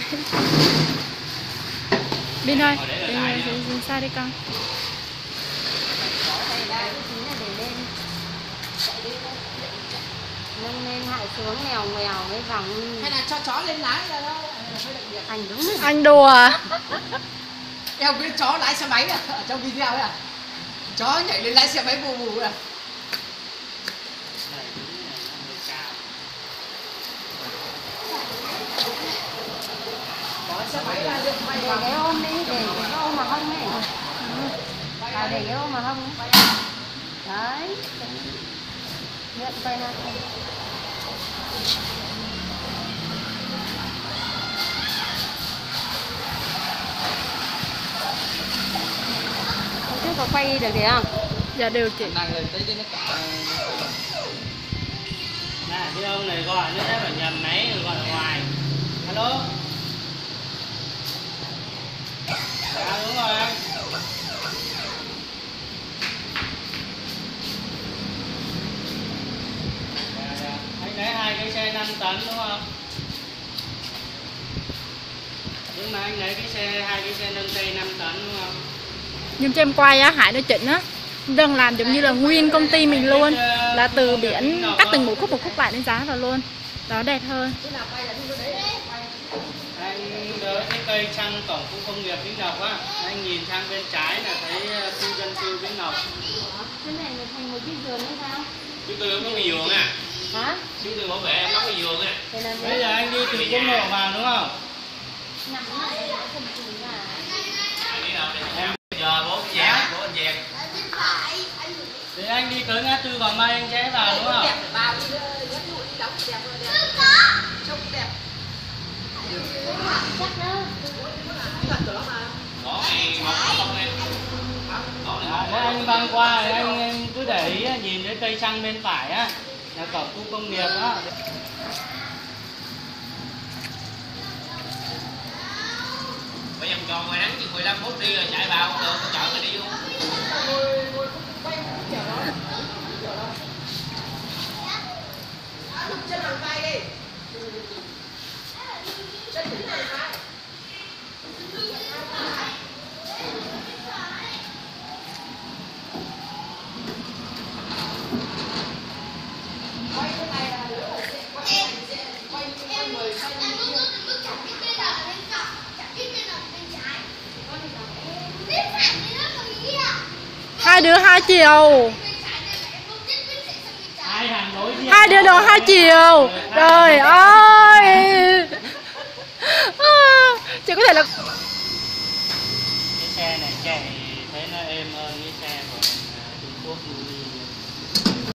Bin ơi, dừng xa đi con. Nâng lên hạ xuống mèo mèo với vòng. Hay là cho chó lên lái ra đó. Anh đúng rồi. Anh đùa à? Em biết chó lái xe máy à? Ở trong video ấy à? Chó nhảy lên lái xe máy bù bù à? Xe máy là được may Để vào. cái ôm đi, để cái ôm mà hông ấy. À, để cái ôm mà hông. Đấy. Nhận tay ra. Hôm trước có quay được gì không? Dạ đều chị. Năng lên tới nó cả. Nè, cái ông này gọi nó sẽ phải nhầm máy rồi gọi ở ngoài. Alo. Dạ đúng rồi anh. Dạ. Anh lấy 2 cái xe 5 tấn đúng không? Nhưng mà anh lấy cái xe 2 cái xe nâng cây 5 tấn đúng không? Nhưng cho em quay á, Hải nói chỉnh á, đang làm giống như là nguyên công ty mình luôn, là từ biển cắt từng một khúc lại đến giá rồi luôn, đó đẹp hơn. Anh đỡ cái cây xăng cổng khu công nghiệp Vĩnh Lộc á, anh nhìn sang bên trái là thấy khu dân cư Vĩnh Lộc. Cái này là thành một cái giường hay sao? Chứ tôi có cái giường à. Hả? Chứ tôi bảo vệ em có cái giường à. Thế là Bây giờ anh đi từ quốc lộ vào đúng không? nằm lại đã không chỉ là Anh đi đâu đây? Em giờ bố anh dẹp. Thì anh đi tới ngã tư Hoàng Mai anh rẽ vào đúng không? Vào đi đóng đẹp rồi đẹp. Trông đẹp. chắc đó. Gần cửa mà. Ngõ này ngõ không em. Ngõ này À, thế anh băng qua thì anh cứ để ý nhìn thấy cây xăng bên phải á, là cổng khu công nghiệp á. bây giờ cho ngoài nắng chừng 15 phút đi rồi chạy vào được chở người đi luôn. Chân bằng tay đi. Chân thử này mà. Quay cái này là đứa ở trên quay người quay người Hai đứa 2 chiều, Hai hàng đối diện. hai đứa đó 2 chiều, trời ơi. Chỉ có thể là Cái xe này chạy thấy nó êm hơn cái xe